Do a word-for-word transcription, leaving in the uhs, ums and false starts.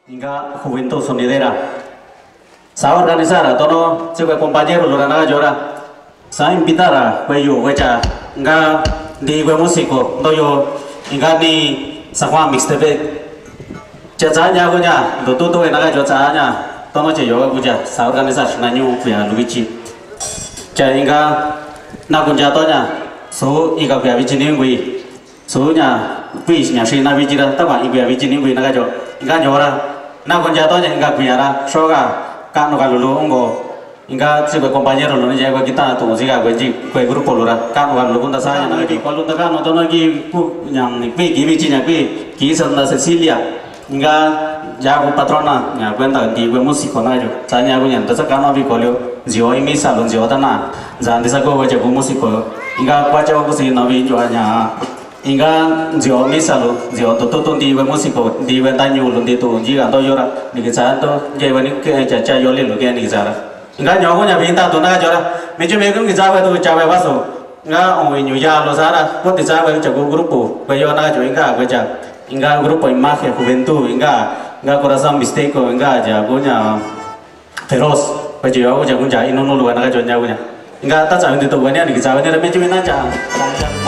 Inga Juventud Sonidera. Sa organizar tono sebagai compañero lo rana jora. Sa invitar a cuello huecha nga di gue músico doyo inga ni sa Juan mixtape. Cacanya gunya do tutu enaga jo canya tono ce yo guja sa organizar nanyu kuya Luigi. Ca inga na kunja tonya so iga kuya bijini ngui. So nya kuis nya shi na bijira ta ba iga bijini ngui naga jo. Inga nyora na kunja tonya inga kuya ra soga kano kalulu ongo inga si compañero lo nya kita tu siga gue ji gue grupo lo ra kano kalulu kunta saya na ki kalau ta kano tono ki ku yang pi ki bijini pi ki Santa Cecilia inga jago patrona nya cuenta di gue músico na jo tanya gue nya ta kano bi kolio zio imi salon zio tana jan desa go gue jago músico inga kwacha ko si na bi jo nya inga zio imi salon zio to to di gue músico di gue tanyu lo di to ji ga to yora ni ke sa to je gue ni ke cha cha yo le lo ke ni sa ra inga nyo ko nya bi ta to na jo ra me je me ko ki ja gue to cha gue ba so nga o nyu ya lo sa ra ko ti sa gue jago grupo gue yo na jo inga gue ja inga grupo imagen juventud inga inga corazón mistake inga jagonya feroz gue yo gue jago ja ino no lo na jo nya gue inga ta cha ndi to gue ni ni cha gue ni ra me ji na cha